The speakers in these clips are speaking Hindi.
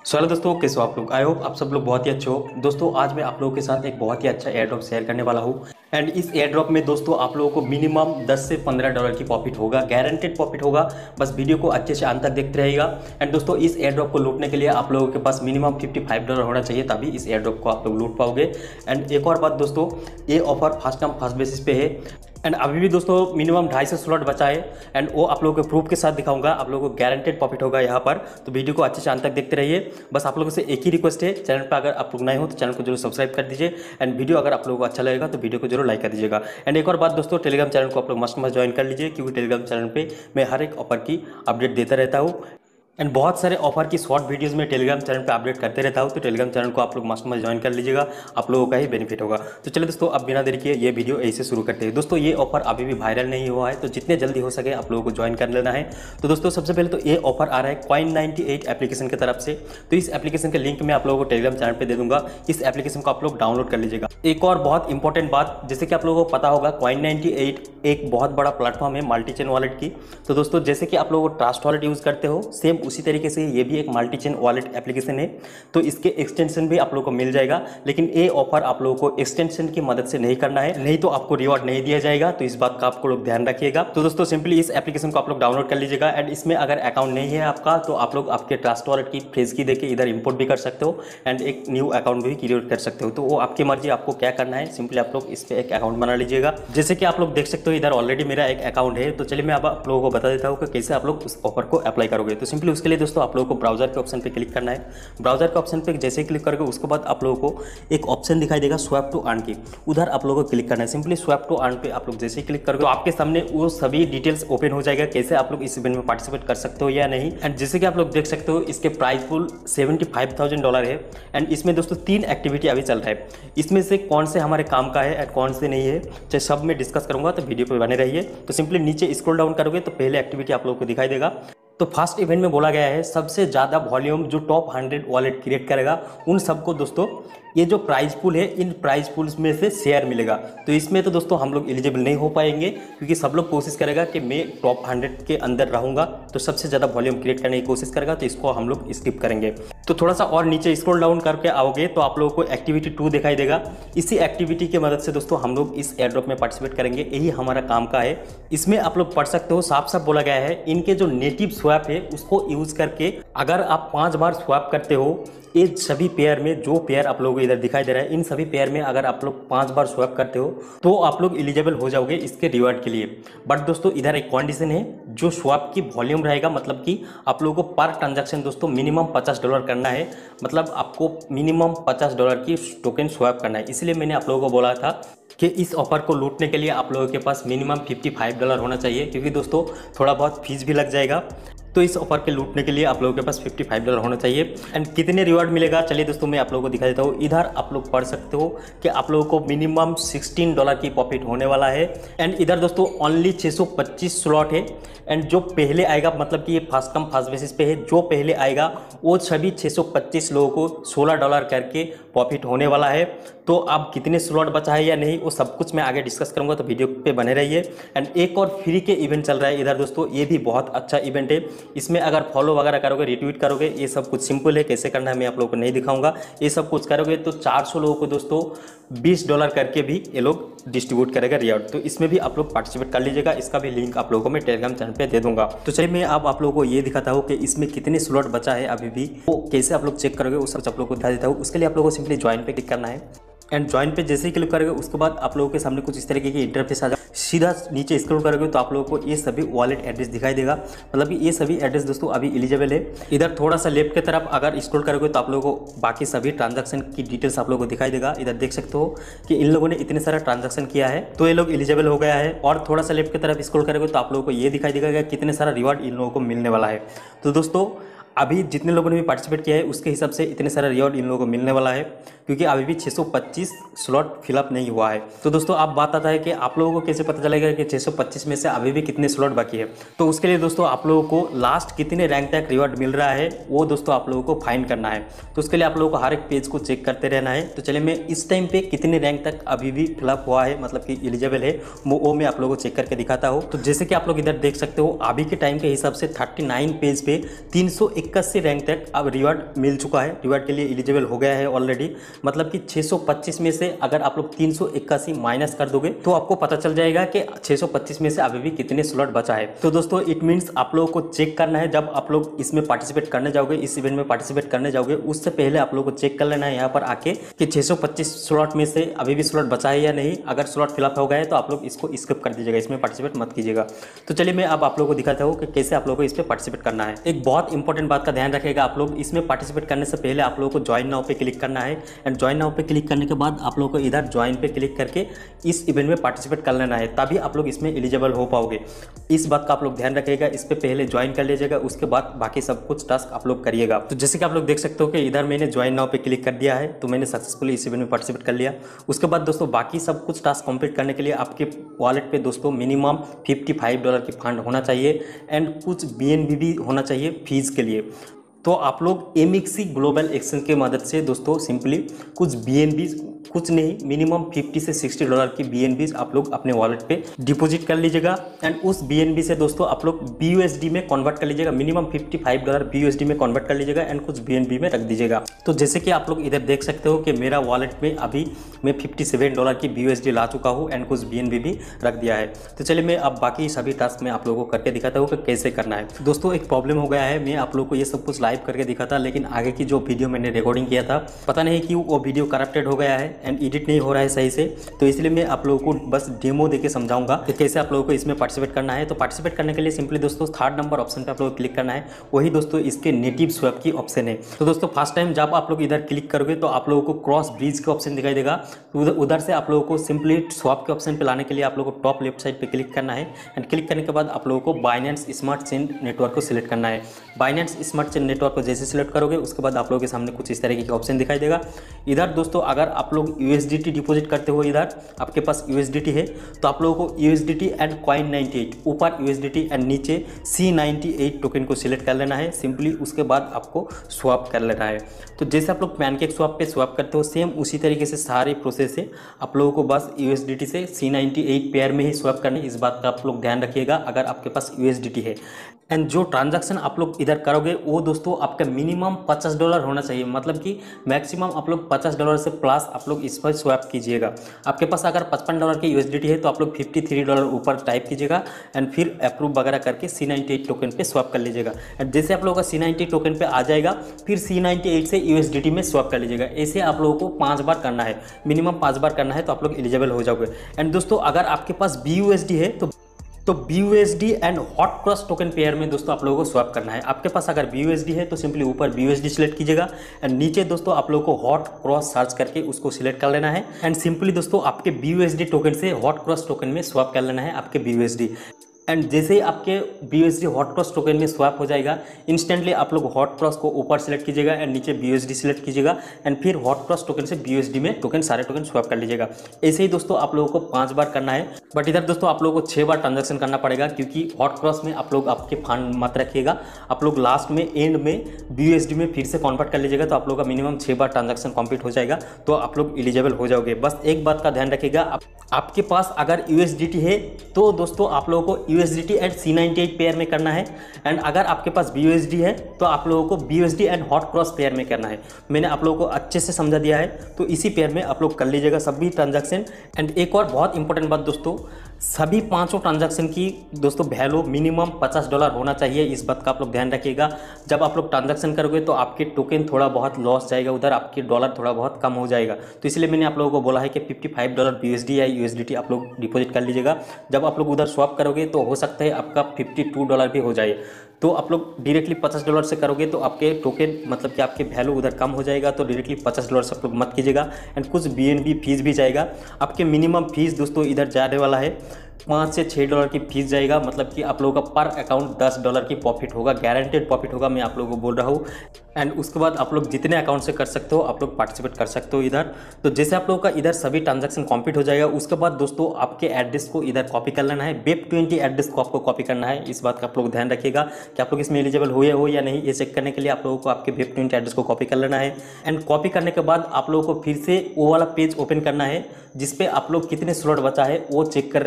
हेलो दोस्तों, कैसे हो आप लोग। आई होप आप सब लोग बहुत ही अच्छे हो। दोस्तों आज मैं आप लोगों के साथ एक बहुत ही अच्छा एयर ड्रॉप शेयर करने वाला हूँ। एंड इस एयर ड्रॉप में दोस्तों आप लोगों को मिनिमम 10 से 15 डॉलर की प्रॉफिट होगा, गारंटेड प्रॉफिट होगा। बस वीडियो को अच्छे से अंत तक देखते रहिएगा। एंड दोस्तों इस एयर ड्रॉप को लूटने के लिए आप लोगों के पास मिनिमम 55 डॉलर होना चाहिए, तभी इस एयर ड्रॉप को आप लोग लूट पाओगे। एंड एक और बात दोस्तों, ये offer first come first basis पे है। एंड अभी भी दोस्तों मिनिमम 250 स्लॉट बचा है। एंड वो आप लोगों को प्रूफ के साथ दिखाऊंगा, आप लोगों को गारंटेड प्रॉफिट होगा यहाँ पर। तो वीडियो को अच्छे से अंत तक देखते रहिए। बस आप लोगों से एक ही रिक्वेस्ट है, चैनल पर अगर आप लोग नए हो तो चैनल को जरूर सब्सक्राइब कर दीजिए। एंड वीडियो अगर आप लोगों को अच्छा लगेगा तो वीडियो को जरूर लाइक कर दीजिएगा। एंड एक और बात दोस्तों, टेलीग्राम चैनल को आप लोग मस्ट ज्वाइन कर लीजिए, क्योंकि टेलीग्राम चैनल पर मैं हर एक ऑफर की अपडेट देता रहता हूँ। एंड बहुत सारे ऑफर की शॉर्ट वीडियोस में टेलीग्राम चैनल पे अपडेट करते रहता हूँ। तो टेलीग्राम चैनल को आप लोग मस्ट ज्वाइन कर लीजिएगा, आप लोगों का ही बेनिफिट होगा। तो चलिए दोस्तों अब बिना देरी किए ये वीडियो ऐसे शुरू करते हैं। दोस्तों ये ऑफर अभी भी वायरल नहीं हुआ है, तो जितने जल्दी हो सके आप लोगों को ज्वाइन कर लेना है। तो दोस्तों सबसे पहले तो ये ऑफर आ रहा है Coin98 एप्लीकेशन की तरफ से। तो इस एप्लीकेशन का लिंक मैं आप लोगों को टेलीग्राम चैनल पर दे दूंगा। इस एप्लीकेशन को आप लोग डाउनलोड कर लीजिएगा। एक और बहुत इंपॉर्टेंट बात, जैसे कि आप लोगों को पता होगा Coin98 एक बहुत बड़ा प्लेटफॉर्म है मल्टी चेन वॉलेट की। तो दोस्तों जैसे कि आप लोग ट्रस्ट वॉलेट यूज़ करते हो, सेम उसी तरीके से ये भी एक मल्टी चेन वॉलेट एप्लीकेशन है। तो इसके एक्सटेंशन भी आप लोगों को मिल जाएगा, लेकिन ये ऑफर आप लोगों को एक्सटेंशन की मदद से नहीं करना है, नहीं तो आपको रिवॉर्ड नहीं दिया जाएगा। तो इस बात का आपको लोग ध्यान रखिएगा। तो दोस्तों सिंपली इस एप्लीकेशन को आप लोग डाउनलोड कर लीजिएगा। एंड इसमें अगर अकाउंट नहीं है आपका, तो आप लोग आपके ट्रस्ट वॉलेट की फेस की देके इधर इंपोर्ट भी कर सकते हो एंड एक न्यू अकाउंट भी क्रिएट कर सकते हो। तो वो आपकी मर्जी, आपको क्या करना है। सिंपली आप लोग इस पर एक अकाउंट बना लीजिएगा। जैसे कि आप लोग देख सकते हो इधर ऑलरेडी मेरा एक अकाउंट है। तो चलिए मैं अब आप लोगों को बता देता हूँ कि कैसे आप लोग उस ऑफर को अप्लाई करोगे। तो सिंपली उसके लिए दोस्तों आप लोगों को ब्राउजर के ऑप्शन पे क्लिक करना है। ब्राउजर के ऑप्शन पे जैसे क्लिक करोगे उसके बाद आप लोगों को एक ऑप्शन दिखाई देगा स्वैप टू अर्न की, उधर आप लोगों को क्लिक करना है। सिंपली स्वैप टू अर्न पे आप लोग जैसे क्लिक करोगे तो आपके सामने वो सभी डिटेल्स ओपन हो जाएगा, कैसे आप लोग इस इवेंट में पार्टिसिपेट कर सकते हो या नहीं। एंड जैसे कि आप लोग देख सकते हो इसके प्राइस पूल $75,000 है। एंड इसमें दोस्तों 3 एक्टिविटी अभी चल रहा है। इसमें से कौन से हमारे काम का है एंड कौन से नहीं है, चाहे सब में डिस्कस करूंगा, तो वीडियो पे बने रहिए। तो सिंपली नीचे स्क्रॉल डाउन करोगे तो पहले एक्टिविटी आप लोगों को दिखाई देगा। तो फर्स्ट इवेंट में बोला गया है सबसे ज़्यादा वॉल्यूम जो टॉप 100 वॉलेट क्रिएट करेगा उन सबको दोस्तों ये जो प्राइज पूल है, इन प्राइज पूल्स में से शेयर मिलेगा। तो इसमें तो दोस्तों हम लोग एलिजिबल नहीं हो पाएंगे, क्योंकि सब लोग कोशिश करेगा कि मैं टॉप 100 के अंदर रहूंगा। तो सबसे ज़्यादा वॉल्यूम क्रिएट करने की कोशिश करेगा, तो इसको हम लोग स्किप करेंगे। तो थोड़ा सा और नीचे स्क्रॉल डाउन करके आओगे तो आप लोगों को एक्टिविटी 2 दिखाई देगा। इसी एक्टिविटी की मदद से दोस्तों हम लोग इस एयर ड्रॉप में पार्टिसिपेट करेंगे, यही हमारा काम का है। इसमें आप लोग पढ़ सकते हो, साफ साफ बोला गया है इनके जो नेटिव स्वैप है उसको यूज करके अगर आप 5 बार स्वैप करते हो, ये सभी पेयर में जो पेयर आप लोगों को इधर दिखाई दे रहा है, इन सभी पेयर में अगर आप लोग 5 बार स्वैप करते हो तो आप लोग एलिजिबल हो जाओगे इसके रिवार्ड के लिए। बट दोस्तों इधर एक कंडीशन है, जो स्वैप की वॉल्यूम रहेगा, मतलब कि आप लोगों को पर ट्रांजैक्शन दोस्तों मिनिमम $50 करना है। मतलब आपको मिनिमम $50 की टोकन स्वैप करना है। इसलिए मैंने आप लोगों को बोला था कि इस ऑफर को लूटने के लिए आप लोगों के पास मिनिमम $55 होना चाहिए, क्योंकि दोस्तों थोड़ा बहुत फीस भी लग जाएगा। तो इस ऑफर के लूटने के लिए आप लोगों के पास $55 होना चाहिए। एंड कितने रिवार्ड मिलेगा, चलिए दोस्तों मैं आप लोगों को दिखा देता हूँ। इधर आप लोग पढ़ सकते हो कि आप लोगों को मिनिमम $16 की प्रॉफिट होने वाला है। एंड इधर दोस्तों ओनली 625 स्लॉट है। एंड जो पहले आएगा, मतलब कि ये फर्स्ट कम फर्स्ट बेसिस पे है, जो पहले आएगा वो सभी 625 लोगों को $16 करके प्रॉफिट होने वाला है। तो अब कितने स्लॉट बचा है या नहीं वो सब कुछ मैं आगे डिस्कस करूंगा, तो वीडियो पे बने रहिए। एंड एक और फ्री के इवेंट चल रहा है इधर दोस्तों, ये भी बहुत अच्छा इवेंट है। इसमें अगर फॉलो वगैरह करोगे, रिट्वीट करोगे, ये सब कुछ सिंपल है, कैसे करना है मैं आप लोगों को नहीं दिखाऊंगा। ये सब कुछ करोगे तो 400 लोगों को दोस्तों $20 करके भी ये लोग डिस्ट्रीब्यूट करेगा रिवार्ड। तो इसमें भी आप लोग पार्टिसिपेट कर लीजिएगा। इसका भी लिंक आप लोगों को मैं टेलीग्राम चैनल पे दे दूंगा। तो चलिए मैं अब आप लोगों को ये दिखाता हूँ कि इसमें कितने स्लॉट बचा है अभी भी, वो कैसे आप लोग चेक करोगे उस सब आप लोगों को दिखा देता हूँ। उसके लिए आप लोगों को सिंपली ज्वाइन पे क्लिक करना है। एंड ज्वाइन पे जैसे ही क्लिक करोगे उसके बाद आप लोगों के सामने कुछ इस तरीके की इंटरफेस आ जाए। सीधा नीचे स्क्रॉल करोगे तो आप लोगों को ये सभी वॉलेट एड्रेस दिखाई देगा, मतलब कि ये सभी एड्रेस दोस्तों अभी एलिजिबल है। इधर थोड़ा सा लेफ्ट की तरफ अगर स्क्रॉल करोगे तो आप लोगों को बाकी सभी ट्रांजैक्शन की डिटेल्स आप लोगों को दिखाई देगा। इधर देख सकते हो कि इन लोगों ने इतने सारा ट्रांजैक्शन किया है, तो ये लोग एलिजिबल हो गया है। और थोड़ा सा लेफ्ट की तरफ स्क्रॉल करोगे तो आप लोगों को ये दिखाई देगा कि कितने सारा रिवार्ड इन लोगों को मिलने वाला है। तो दोस्तों अभी जितने लोगों ने भी पार्टिसिपेट किया है उसके हिसाब से इतने सारा रिवॉर्ड इन लोगों को मिलने वाला है, क्योंकि अभी भी 625 स्लॉट फिलअप नहीं हुआ है। तो दोस्तों अब बात आता है कि आप लोगों को कैसे पता चलेगा कि 625 में से अभी भी कितने स्लॉट बाकी है। तो उसके लिए दोस्तों आप लोगों को लास्ट कितने रैंक तक रिवॉर्ड मिल रहा है वो दोस्तों आप लोगों को फाइंड करना है। तो उसके लिए आप लोगों को हर एक पेज को चेक करते रहना है। तो चलिए मैं इस टाइम पे कितने रैंक तक अभी भी फिलअप हुआ है, मतलब कि एलिजिबल है, वो मैं आप लोगों को चेक करके दिखाता हूँ। तो जैसे कि आप लोग इधर देख सकते हो अभी के टाइम के हिसाब से 39 पेज पे 681 रैंक तक अब रिवार्ड मिल चुका है, रिवार्ड के लिए एलिजिबल हो गया है ऑलरेडी। मतलब कि 625 में से अगर आप लोग 381 माइनस कर दोगे तो आपको पता चल जाएगा कि 625 में से अभी भी कितने स्लॉट बचा है। तो दोस्तों इट मीन्स आप लोगों को चेक करना है, जब आप लोग इसमें पार्टिसिपेट करने जाओगे, इस इवेंट में पार्टिसिपेट करने जाओगे, उससे पहले आप लोगों को चेक कर लेना है यहाँ पर आके कि 625 स्लॉट में से अभी भी स्लॉट बचा है या नहीं। अगर स्लॉट फिलअप हो गया है तो आप लोग इसको स्किप कर दीजिएगा, इसमें पार्टिसिपेट मत कीजिएगा। तो चलिए मैं अब आप लोगों को दिखाता हूँ कि कैसे आप लोगों को इस पर पार्टिसिपेट करना है। एक बहुत इंपॉर्टेंट बात का ध्यान रखिएगा, आप लोग इसमें पार्टिसिपेट करने से पहले आप लोगों को ज्वाइन नाउ पे क्लिक करना है। एंड ज्वाइन नाउ पे क्लिक करने के बाद आप लोगों को इधर ज्वाइन पे क्लिक करके इस इवेंट में पार्टिसिपेट कर लेना है, तभी आप लोग इसमें एलिजिबल हो पाओगे। इस बात का आप लोग ध्यान रखिएगा, इस पे पहले ज्वाइन कर लीजिएगा, उसके बाद बाकी सब कुछ टास्क आप लोग करिएगा। तो जैसे कि आप लोग देख सकते हो कि इधर मैंने ज्वाइन नाउ पे क्लिक कर दिया है, तो मैंने सक्सेसफुली इस इवेंट में पार्टिसिपेट कर लिया। उसके बाद दोस्तों बाकी सब कुछ टास्क कंप्लीट करने के लिए आपके वॉलेट पे दोस्तों मिनिमम $55 की फंड होना चाहिए एंड कुछ BNB भी होना चाहिए फीस के लिए। तो आप लोग MXC ग्लोबल एक्सचेंज की मदद से दोस्तों सिंपली कुछ BNB, कुछ नहीं मिनिमम $50 से $60 की BNB आप लोग अपने वॉलेट पे डिपॉजिट कर लीजिएगा। एंड उस BNB से दोस्तों आप लोग BUSD में कन्वर्ट कर लीजिएगा, मिनिमम $55 BUSD में कन्वर्ट कर लीजिएगा एंड कुछ BNB में रख दीजिएगा। तो जैसे कि आप लोग इधर देख सकते हो कि मेरा वॉलेट में अभी मैं $57 की BUSD ला चुका हूँ एंड कुछ BNB भी रख दिया है। तो चलिए मैं अब बाकी सभी टास्क में आप लोगों को करके दिखाता हूँ कि कैसे करना है। दोस्तों एक प्रॉब्लम हो गया है, मैं आप लोगों को ये सब कुछ लाइव करके दिखाता, लेकिन आगे की जो वीडियो मैंने रिकॉर्डिंग किया था पता नहीं क्यों वो वीडियो करप्टेड हो गया है एंड एडिट नहीं हो रहा है सही से। तो इसलिए मैं आप लोगों को बस डेमो देके समझाऊंगा कि कैसे आप लोगों को इसमें पार्टिसिपेट करना है। तो पार्टिसिपेट करने के लिए सिंपली दोस्तों 3rd नंबर ऑप्शन पे आप लोगों को क्लिक करना है, वही दोस्तों इसके नेटिव स्वैप की ऑप्शन है। तो दोस्तों फर्स्ट टाइम जब आप लोग इधर क्लिक करोगे तो आप लोगों को क्रॉस ब्रिज का ऑप्शन दिखाई देगा। तो उधर से आप लोगों को सिंपली स्वैप के ऑप्शन पे लाने के लिए आप लोगों को टॉप लेफ्ट साइड पे क्लिक करना है एंड क्लिक करने के बाद आप लोगों को बाइनेंस स्मार्ट चेन नेटवर्क को सिलेक्ट करना है। बाइनेंस स्मार्ट चेन नेटवर्क को जैसे सिलेक्ट करोगे उसके बाद आप लोगों के सामने कुछ इस तरीके के ऑप्शन दिखाई देगा। इधर दोस्तों अगर आप लोग USDT डिपॉजिट करते हो, इधर आपके पास USDT है तो आप लोगों को USDT एंड Coin98 ऊपर USDT एंड नीचे C98 टोकन को सिलेक्ट कर लेना है सिंपली। उसके बाद आपको स्वैप कर लेना है। तो जैसे आप लोग पैनकेक स्वैप पे स्वैप करते हो सेम उसी तरीके से सारे प्रोसेस है, आप लोगों को बस USDT से C98 पेयर में ही स्वैप करनी है। इस बात का आप लोग ध्यान रखिएगा अगर आपके पास USDT है। एंड जो ट्रांजैक्शन आप लोग इधर करोगे वो दोस्तों आपका मिनिमम $50 होना चाहिए, मतलब कि मैक्सिमम आप लोग $50 से प्लस आप लोग इस पर स्वैप कीजिएगा। आपके पास अगर $55 की USDT है तो आप लोग $53 ऊपर टाइप कीजिएगा एंड फिर अप्रूव वगैरह करके C98 टोकन पे स्वैप कर लीजिएगा। एंड जैसे आप लोगों का C98 टोकन पे आ जाएगा फिर C98 से USDT में स्वैप कर लीजिएगा। ऐसे आप लोगों को 5 बार करना है, मिनिमम 5 बार करना है तो आप लोग एलिजिबल हो जाओगे। एंड दोस्तों अगर आपके पास BUSD है तो BUSD and hot cross token pair में दोस्तों आप लोगों को स्वैप करना है। आपके पास अगर BUSD है तो सिंपली ऊपर BUSD सिलेक्ट कीजिएगा एंड नीचे दोस्तों आप लोगों को हॉट क्रॉस सर्च करके उसको सिलेक्ट कर लेना है एंड सिंपली दोस्तों आपके BUSD टोकन से हॉट क्रॉस टोकन में स्वैप कर लेना है आपके BUSD। एंड जैसे ही आपके BUSD हॉट क्रॉस टोकन में स्वैप हो जाएगा इंस्टेंटली आप लोग हॉट क्रॉस को ऊपर सेलेक्ट कीजिएगा एंड नीचे BUSD सिलेक्ट कीजिएगा एंड फिर हॉट क्रॉस टोकन से BUSD में टोकन सारे टोकन स्वैप कर लीजिएगा। ऐसे ही दोस्तों आप लोगों को 5 बार करना है, बट इधर दोस्तों आप लोगों को 6 बार ट्रांजैक्शन करना पड़ेगा क्योंकि हॉट क्रॉस में आप लोग आपके फंड मत रखिएगा, आप लोग लास्ट में एंड में BUSD में फिर से कन्वर्ट कर लीजिएगा। तो आप लोगों का मिनिमम 6 बार ट्रांजैक्शन कंप्लीट हो जाएगा तो आप लोग एलिजिबल हो जाओगे। बस एक बात का ध्यान रखिएगा, आपके पास अगर USDT है तो दोस्तों आप लोगों को USDT एंड C98 पेयर में करना है एंड अगर आपके पास BUSD है तो आप लोगों को BUSD and hot cross pair में करना है। मैंने आप लोगों को अच्छे से समझा दिया है तो इसी पेयर में आप लोग कर लीजिएगा सभी ट्रांजैक्शन। एंड एक और बहुत इंपॉर्टेंट बात दोस्तों, सभी 5 ट्रांजैक्शन की दोस्तों वैल्यू मिनिमम $50 होना चाहिए। इस बात का आप लोग ध्यान रखिएगा। जब आप लोग ट्रांजैक्शन करोगे तो आपके टोकन थोड़ा बहुत लॉस जाएगा, उधर आपके डॉलर थोड़ा बहुत कम हो जाएगा। तो इसलिए मैंने आप लोगों को बोला है कि $55 BUSD या USDT आप लोग डिपॉजिट कर लीजिएगा। जब आप लोग उधर स्वैप करोगे तो हो सकता है आपका $52 भी हो जाए। तो आप लोग डायरेक्टली $50 से करोगे तो आपके टोकन मतलब कि आपके वैल्यू उधर कम हो जाएगा। तो डायरेक्टली $50 से आप लोग मत कीजिएगा एंड कुछ BNB फीस भी जाएगा। आपके मिनिमम फीस दोस्तों इधर जाने वाला है $5 से $6 की फीस जाएगा, मतलब कि आप लोगों का पर अकाउंट $10 की प्रॉफिट होगा, गारंटेड प्रॉफिट होगा, मैं आप लोगों को बोल रहा हूँ। एंड उसके बाद आप लोग जितने अकाउंट से कर सकते हो आप लोग पार्टिसिपेट कर सकते हो इधर। तो जैसे आप लोगों का इधर सभी ट्रांजैक्शन कंप्लीट हो जाएगा उसके बाद दोस्तों आपके एड्रेस को इधर कॉपी कर लेना है। Web20 एड्रेस को आपको कॉपी करना है। इस बात का आप लोग ध्यान रखिएगा कि आप लोग इसमें एलिजिबल हो या नहीं, ये चेक करने के लिए आप लोगों को आपके Web20 एड्रेस को कॉपी कर लेना है। एंड कॉपी करने के बाद आप लोगों को फिर से वो वाला पेज ओपन करना है जिसपे आप लोग कितने स्लॉट बचा है वो चेक कर रहे थे,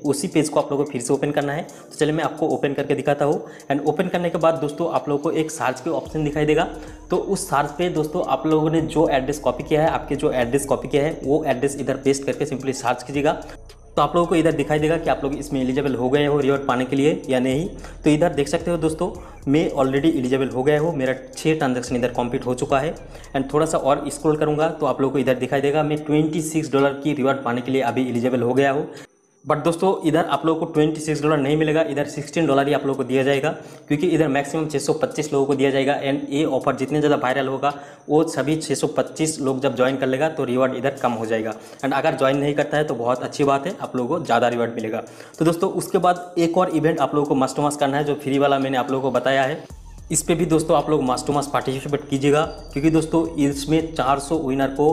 उसी पेज को आप लोगों को फिर से ओपन करना है। तो चलिए मैं आपको ओपन करके दिखाता हूँ। एंड ओपन करने के बाद दोस्तों आप लोगों को एक सर्च के ऑप्शन दिखाई देगा। तो उस सर्च पे दोस्तों आप लोगों ने जो एड्रेस कॉपी किया है, आपके जो एड्रेस कॉपी किया है वो एड्रेस इधर पेस्ट करके सिंपली सर्च कीजिएगा। तो आप लोगों को इधर दिखाई देगा कि आप लोग इसमें एलिजिबल हो गए हो रिवॉर्ड पाने के लिए या नहीं। तो इधर देख सकते हो दोस्तों, मैं ऑलरेडी एलिजिबल हो गया हूँ, मेरा 6 ट्रांजैक्शन इधर कंप्लीट हो चुका है। एंड थोड़ा सा और स्क्रॉल करूँगा तो आप लोगों को इधर दिखाई देगा मैं $26 की रिवॉर्ड पाने के लिए अभी एलिजिबल हो गया हूँ। बट दोस्तों इधर आप लोगों को $26 नहीं मिलेगा, इधर $16 ही आप लोगों को दिया जाएगा, क्योंकि इधर मैक्सिमम 625 लोगों को दिया जाएगा। एंड ये ऑफर जितने ज़्यादा वायरल होगा वो सभी 625 लोग जब ज्वाइन कर लेगा तो रिवॉर्ड इधर कम हो जाएगा। एंड अगर ज्वाइन नहीं करता है तो बहुत अच्छी बात है, आप लोगों को ज़्यादा रिवॉर्ड मिलेगा। तो दोस्तों उसके बाद एक और इवेंट आप लोगों को मस्ट टू मस्ट करना है, जो फ्री वाला मैंने आप लोगों को बताया है। इस पे भी दोस्तों आप लोग मस्ट टू मस्ट पार्टिसिपेट कीजिएगा, क्योंकि दोस्तों इसमें 400 विनर को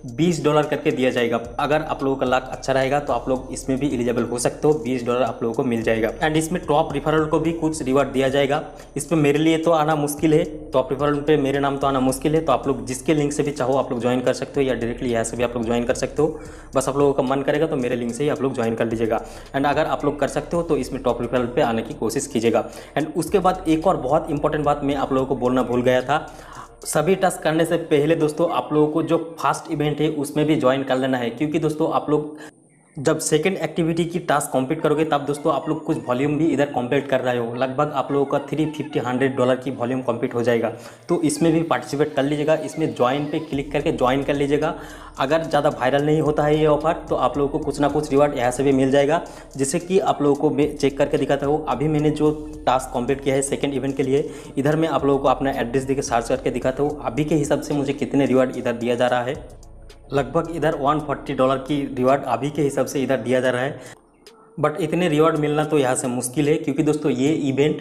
$20 करके दिया जाएगा। अगर आप लोगों का लक अच्छा रहेगा तो आप लोग इसमें भी एलिजिबल हो सकते हो, $20 आप लोगों को मिल जाएगा। एंड इसमें टॉप रिफरल को भी कुछ रिवॉर्ड दिया जाएगा। इसमें मेरे लिए तो आना मुश्किल है, टॉप रिफरल पे मेरे नाम तो आना मुश्किल है। तो आप लोग जिसके लिंक से भी चाहो आप लोग ज्वाइन कर सकते हो, या डायरेक्टली यहाँ से भी आप लोग ज्वाइन कर सकते हो। बस आप लोगों का मन करेगा तो मेरे लिंक से ही आप लोग ज्वाइन कर लीजिएगा। एंड अगर आप लोग कर सकते हो तो इसमें टॉप रिफरल पे आने की कोशिश कीजिएगा। एंड उसके बाद एक और बहुत इंपॉर्टेंट बात मैं आप लोगों को बोलना भूल गया था, सभी टास्क करने से पहले दोस्तों आप लोगों को जो फर्स्ट इवेंट है उसमें भी ज्वाइन कर लेना है, क्योंकि दोस्तों आप लोग जब सेकंड एक्टिविटी की टास्क कंप्लीट करोगे तब दोस्तों आप लोग कुछ वॉल्यूम भी इधर कंप्लीट कर रहे हो, लगभग आप लोगों का $350-100 की वॉल्यूम कंप्लीट हो जाएगा। तो इसमें भी पार्टिसिपेट कर लीजिएगा, इसमें ज्वाइन पे क्लिक करके ज्वाइन कर लीजिएगा। अगर ज़्यादा वायरल नहीं होता है ये ऑफर तो आप लोगों को कुछ ना कुछ रिवॉर्ड यहाँ से भी मिल जाएगा, जिससे कि आप लोगों को मैं चेक करके दिखाता हूँ। अभी मैंने जो टास्क कंप्लीट किया है सेकंड इवेंट के लिए, इधर मैं आप लोगों को अपना एड्रेस देकर सर्च करके दिखाता हूँ अभी के हिसाब से मुझे कितने रिवॉर्ड इधर दिया जा रहा है। लगभग इधर $140 की रिवॉर्ड अभी के हिसाब से इधर दिया जा रहा है। बट इतने रिवॉर्ड मिलना तो यहाँ से मुश्किल है, क्योंकि दोस्तों ये इवेंट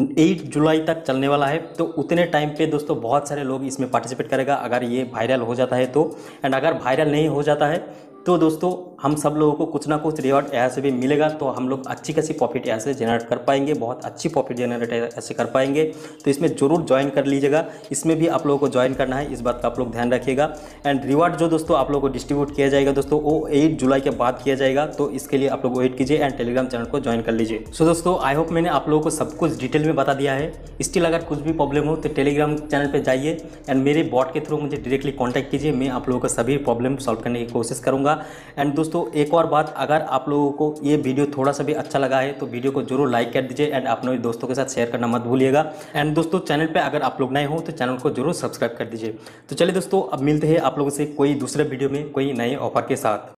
8 जुलाई तक चलने वाला है। तो उतने टाइम पे दोस्तों बहुत सारे लोग इसमें पार्टिसिपेट करेगा, अगर ये वायरल हो जाता है तो। एंड अगर वायरल नहीं हो जाता है तो दोस्तों हम सब लोगों को कुछ ना कुछ रिवॉर्ड यहाँ से भी मिलेगा। तो हम लोग अच्छी खासी प्रॉफिट यहाँ से जनरेट कर पाएंगे, बहुत अच्छी प्रॉफिट जनरेट ऐसे कर पाएंगे। तो इसमें ज़रूर ज्वाइन कर लीजिएगा, इसमें भी आप लोगों को ज्वाइन करना है, इस बात का आप लोग ध्यान रखिएगा। एंड रिवॉर्ड जो दोस्तों आप लोगों को डिस्ट्रीब्यूट किया जाएगा दोस्तों वो 8 जुलाई के बाद किया जाएगा। तो इसके लिए आप लोग वेट कीजिए एंड टेलीग्राम चैनल को ज्वाइन कर लीजिए। सो दोस्तों आई होप मैंने आप लोगों को सब कुछ डिटेल में बता दिया है। स्टिल अगर कुछ भी प्रॉब्लम हो तो टेलीग्राम चैनल पर जाइए एंड मेरे बॉट के थ्रू मुझे डायरेक्टली कॉन्टैक्ट कीजिए, मैं आप लोगों का सभी प्रॉब्लम सॉल्व करने की कोशिश करूँगा। एंड दोस्तों एक और बात, अगर आप लोगों को ये वीडियो थोड़ा सा भी अच्छा लगा है तो वीडियो को जरूर लाइक कर दीजिए एंड अपने दोस्तों के साथ शेयर करना मत भूलिएगा। एंड दोस्तों चैनल पे अगर आप लोग नए हो तो चैनल को जरूर सब्सक्राइब कर दीजिए। तो चलिए दोस्तों अब मिलते हैं आप लोगों से कोई दूसरे वीडियो में कोई नए ऑफर के साथ।